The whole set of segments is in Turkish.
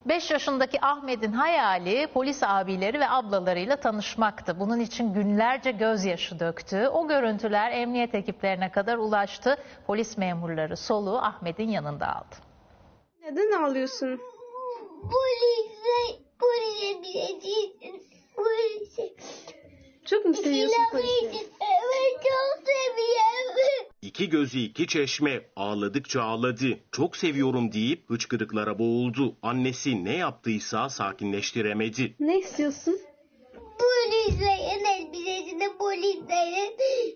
5 yaşındaki Ahmet'in hayali polis abileri ve ablalarıyla tanışmaktı. Bunun için günlerce gözyaşı döktü. O görüntüler emniyet ekiplerine kadar ulaştı. Polis memurları soluğu Ahmet'in yanında aldı. Neden ağlıyorsun? Polise bileceğiz. Polise. Çok mu seviyorsun polisi? Evet, çok seviyorum. İki gözü iki çeşme, ağladıkça ağladı. Çok seviyorum deyip hıçkırıklara boğuldu. Annesi ne yaptıysa sakinleştiremedi. Ne istiyorsun? Polislerin elbisesini, polislerin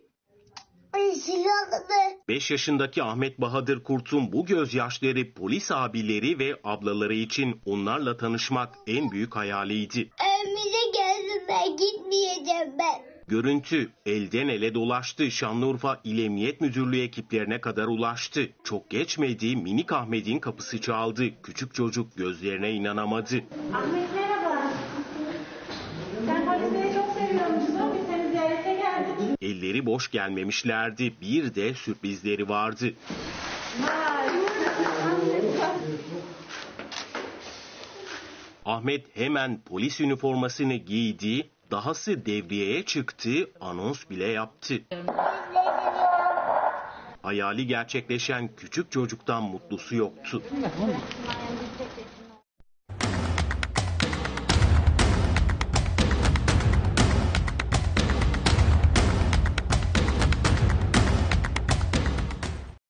silahını. 5 yaşındaki Ahmet Bahadır Kurt'un bu gözyaşları polis abileri ve ablaları için onlarla tanışmak en büyük hayaliydi. Evimize gelsinler, gitmeyeceğim ben. Görüntü elden ele dolaştı. Şanlıurfa İl Emniyet Müdürlüğü ekiplerine kadar ulaştı. Çok geçmedi, minik Ahmet'in kapısı çaldı. Küçük çocuk gözlerine inanamadı. Ahmet merhaba. Sen polisleri çok seviyormuşsun. Biz seni ziyarete geldik. Elleri boş gelmemişlerdi. Bir de sürprizleri vardı. Ahmet hemen polis üniformasını giydi. Dahası devriyeye çıktı, anons bile yaptı. Hayali gerçekleşen küçük çocuktan mutlusu yoktu.